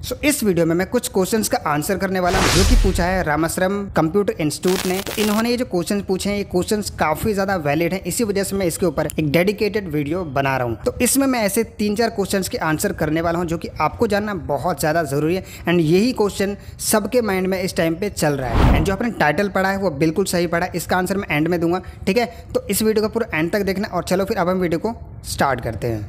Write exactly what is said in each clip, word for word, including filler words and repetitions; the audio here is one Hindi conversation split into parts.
सो so, इस वीडियो में मैं कुछ क्वेश्चंस का आंसर करने वाला हूं जो कि पूछा है रामाश्रम कंप्यूटर इंस्टीट्यूट ने। तो इन्होंने ये जो क्वेश्चंस पूछे हैं ये क्वेश्चंस काफी ज्यादा वैलिड हैं, इसी वजह से मैं इसके ऊपर एक डेडिकेटेड वीडियो बना रहा हूं। तो इसमें मैं ऐसे तीन चार क्वेश्चंस के आंसर करने वाला हूं जो कि आपको जानना बहुत ज्यादा जरूरी है एंड यही क्वेश्चन सबके माइंड में इस टाइम पे चल रहा है एंड जो आपने टाइटल पढ़ा है वो बिल्कुल सही पढ़ा है। इसका आंसर मैं एंड में दूंगा, ठीक है। तो इस वीडियो को पूरा एंड तक देखना और चलो फिर अब हम वीडियो को स्टार्ट करते हैं।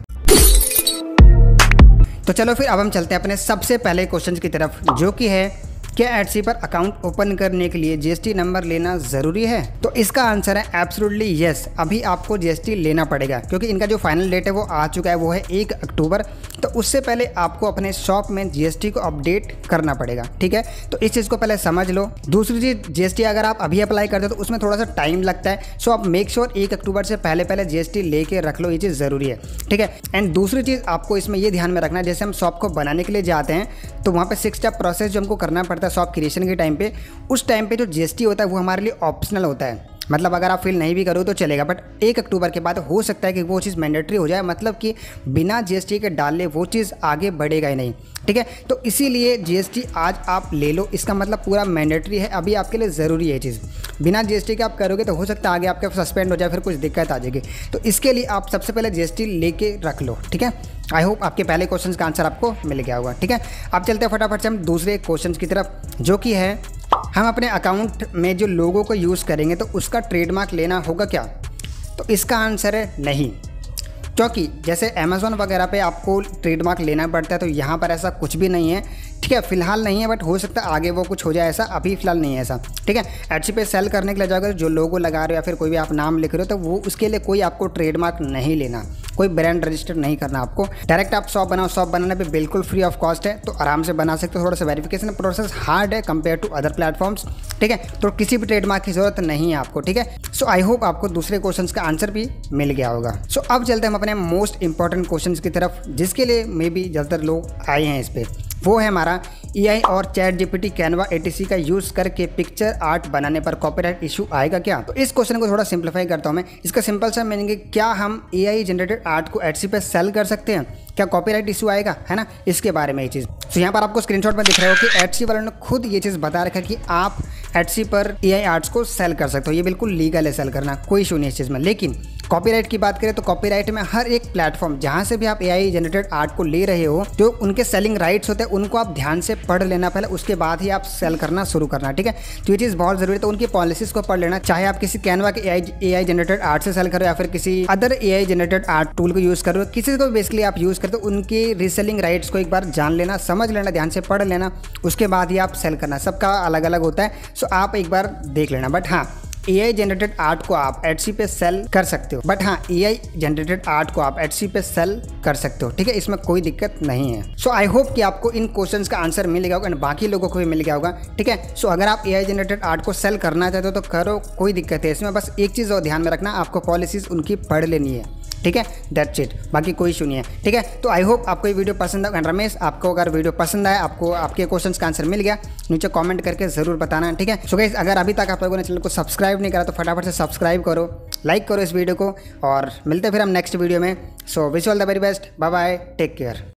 तो चलो फिर अब हम चलते हैं अपने सबसे पहले क्वेश्चन की तरफ जो कि है क्या एटसी पर अकाउंट ओपन करने के लिए जीएसटी नंबर लेना ज़रूरी है। तो इसका आंसर है एब्सोल्युटली यस। अभी आपको जीएसटी लेना पड़ेगा क्योंकि इनका जो फाइनल डेट है वो आ चुका है, वो है एक अक्टूबर। तो उससे पहले आपको अपने शॉप में जीएसटी को अपडेट करना पड़ेगा, ठीक है। तो इस चीज़ को पहले समझ लो। दूसरी चीज़, जीएसटी अगर आप अभी अप्लाई करते हो तो उसमें थोड़ा सा टाइम लगता है। सो आप मेक श्योर एक अक्टूबर से पहले पहले जीएसटी लेके रख लो, ये चीज़ ज़रूरी है, ठीक है। एंड दूसरी चीज़ आपको इसमें ये ध्यान में रखना है, जैसे हम शॉप को बनाने के लिए जाते हैं तो वहाँ पर सिक्स स्टेप प्रोसेस जो हमको करना पड़ता है शॉप क्रिएशन के टाइम पे, उस टाइम पे जो जीएसटी होता है वो हमारे लिए ऑप्शनल होता है। मतलब अगर आप फिल नहीं भी करो तो चलेगा, बट एक अक्टूबर के बाद हो सकता है कि वो चीज़ मैंडेटरी हो जाए, मतलब कि बिना जीएसटी के डाले वो चीज़ आगे बढ़ेगा ही नहीं, ठीक है। तो इसीलिए जीएसटी आज आप ले लो, इसका मतलब पूरा मैंडेटरी है, अभी आपके लिए ज़रूरी है ये चीज़। बिना जीएसटी के आप करोगे तो हो सकता है आगे आपके सस्पेंड हो जाए, फिर कुछ दिक्कत आ जाएगी। तो इसके लिए आप सबसे पहले जीएसटी लेके रख लो, ठीक है। आई होप आपके पहले क्वेश्चन का आंसर आपको मिल गया होगा, ठीक है। अब चलते हैं फटाफट से हम दूसरे क्वेश्चन की तरफ जो कि है हम अपने अकाउंट में जो लोगों को यूज़ करेंगे तो उसका ट्रेडमार्क लेना होगा क्या। तो इसका आंसर है नहीं, क्योंकि जैसे अमेज़ॉन वगैरह पे आपको ट्रेडमार्क लेना पड़ता है तो यहाँ पर ऐसा कुछ भी नहीं है, ठीक है। फिलहाल नहीं है, बट हो सकता है आगे वो कुछ हो जाए, ऐसा अभी फिलहाल नहीं है ऐसा, ठीक है। एटसी पे सेल करने के लिए जाओगे जो लोगो लगा रहे हो या फिर कोई भी आप नाम लिख रहे हो तो वो उसके लिए कोई आपको ट्रेडमार्क नहीं लेना, कोई ब्रांड रजिस्टर नहीं करना आपको। डायरेक्ट आप शॉप बनाओ, शॉप बनाने पे बिल्कुल फ्री ऑफ कॉस्ट है, तो आराम से बना सकते हो। थोड़ा सा वेरिफिकेशन प्रोसेस हार्ड है कंपेयर टू अदर प्लेटफॉर्म्स, ठीक है। तो किसी भी ट्रेडमार्क की जरूरत नहीं है आपको, ठीक है। सो आई होप आपको दूसरे क्वेश्चन का आंसर भी मिल गया होगा। सो so, अब चलते हैं हम अपने मोस्ट इंपॉर्टेंट क्वेश्चन की तरफ जिसके लिए मे बी ज़्यादातर लोग आए हैं इस पर। वो है हमारा एआई और चैट जीपीटी कैनवा एटीसी का यूज़ करके पिक्चर आर्ट बनाने पर कॉपीराइट इशू आएगा क्या। तो इस क्वेश्चन को थोड़ा सिंप्लीफाई करता हूँ मैं। इसका सिंपल सा मीनिंग है क्या हम एआई जनरेटेड आर्ट को एटसी पे सेल कर सकते हैं, क्या कॉपीराइट इशू आएगा, है ना, इसके बारे में ये चीज़। तो यहाँ पर आपको स्क्रीनशॉट में दिख रहा हो कि एटसी वालों ने खुद ये चीज़ बता रखा है कि आप एटसी पर एआई आर्ट्स को सेल कर सकते हो, ये बिल्कुल लीगल है सेल करना, कोई इशू नहीं इस चीज़ में। लेकिन कॉपीराइट की बात करें तो कॉपीराइट में हर एक प्लेटफॉर्म जहाँ से भी आप एआई जनरेटेड आर्ट को ले रहे हो, जो उनके सेलिंग राइट्स होते हैं उनको आप ध्यान से पढ़ लेना पहले, उसके बाद ही आप सेल करना शुरू करना, ठीक है। तो ये चीज़ बहुत जरूरी है, तो उनकी पॉलिसीज को पढ़ लेना। चाहे आप किसी कैनवा के एआई एआई जनरेटेड आर्ट से सेल करो या फिर किसी other AI generated art tool को यूज़ करो, किसी को बेसिकली आप यूज़ करते हो, उनके रीसेलिंग राइट्स को एक बार जान लेना, समझ लेना, ध्यान से पढ़ लेना, उसके बाद ही आप सेल करना। सबका अलग अलग होता है, सो आप एक बार देख लेना। बट हाँ, एआई जनरेटेड आर्ट को आप एटसी पे सेल कर सकते हो, बट हाँ एआई जनरेटेड आर्ट को आप एटसी पे सेल कर सकते हो, ठीक है। इसमें कोई दिक्कत नहीं है। सो आई होप कि आपको इन क्वेश्चंस का आंसर मिल गया होगा एंड बाकी लोगों को भी मिल गया होगा, ठीक है। सो अगर आप एआई जनरेटेड आर्ट को सेल करना चाहते हो तो करो, कोई दिक्कत है इसमें। बस एक चीज़ और ध्यान में रखना, आपको पॉलिसीज उनकी पढ़ लेनी है, ठीक है। दैट्स इट, बाकी कोई इशू नहीं है, ठीक है। तो आई होप आपको ये वीडियो पसंद आया। रमेश, आपको अगर वीडियो पसंद आया, आपको आपके क्वेश्चंस का आंसर मिल गया, नीचे कमेंट करके ज़रूर बताना, ठीक है। सो गाइस, अगर अभी तक आप लोगों ने चैनल को सब्सक्राइब नहीं करा तो फटाफट से सब्सक्राइब करो, लाइक करो इस वीडियो को, और मिलते हैं फिर हम नेक्स्ट वीडियो में। So wish all the very best, bye bye, take care.